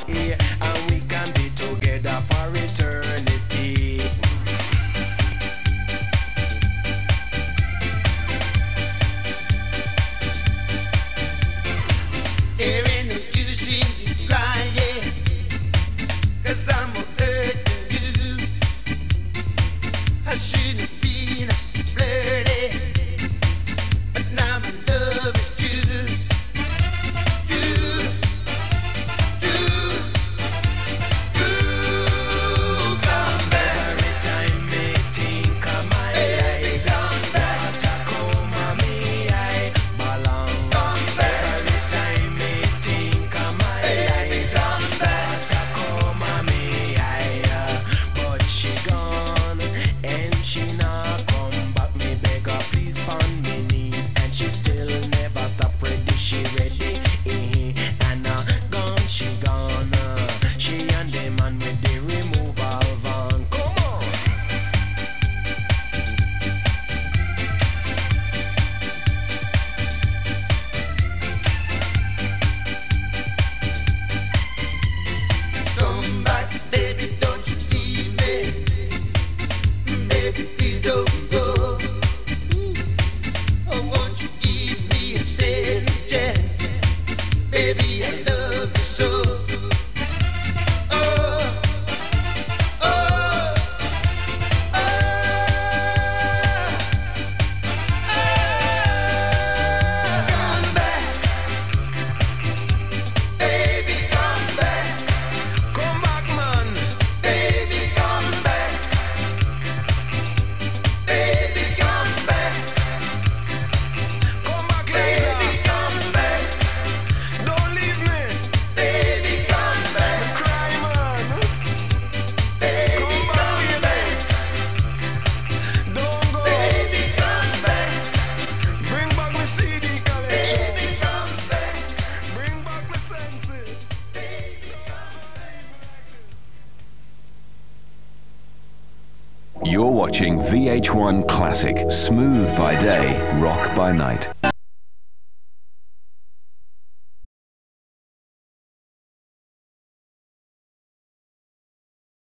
and we can be together for eternity. There ain't no use in crying, 'cause I'm hurting you. I shouldn't feel flirty, but now my love is true. Come back. Every time me think of my eyes, what a come me I belong. Every time me think of my eyes, what a come me I. But she gone and she not come back. Me beg her please on me knees, and she still never stop ready. She ready, and gone she gone. She and the man with the removal van. Come on. Come back, baby, don't you leave me. Baby, please don't go. Oh, won't you give me a second chance? Baby, I love you so. Oh, oh, oh, come back. Baby, come back. Come back, man. Baby, come back. Baby, come back. Come back, Baby, Lisa. come back. Don't leave me. Baby, come back. Cry, man. Baby, Come come back, back. baby. Don't go. Baby, come back. Bring back my CD collection. Baby, come back. Bring back my senses. You're watching VH1 Classic, smooth by day, rock by night.